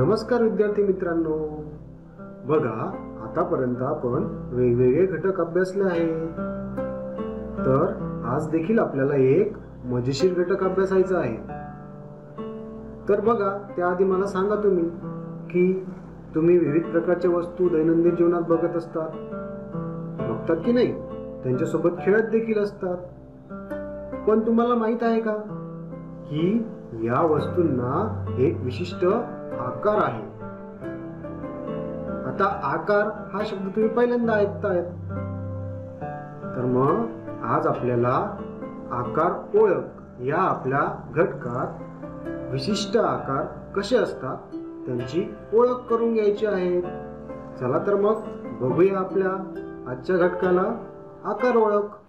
नमस्कार विद्यार्थी मित्रांनो, बघा आतापर्यंत आपण वेगवेगळे घटक अभ्यासले आहेत. तर आज देखील आपल्याला एक मजेशीर घटक अभ्यासायचा आहे. तर बघा, त्याआधी मला सांगा तुम्ही की तुम्ही विविध प्रकारच्या वस्तू दैनंदिन जीवनात बघतात की नाही? त्यांच्यासोबत खेळत देखील असतात. पण तुम्हाला माहित आहे का की या वस्तूंना एक विशिष्ट आकार आहे. आता आकार हा शब्द तुम्ही पहिल्यांदा ऐकतायत. तर मग आज आपल्याला आकार ओळख या आपल्या घटकात विशिष्ट आकार कसे असतात त्यांची ओळख करून घ्यायची आहे. चला तर मग बघूया आपल्या आजच्या घटकाला आकार ओळख.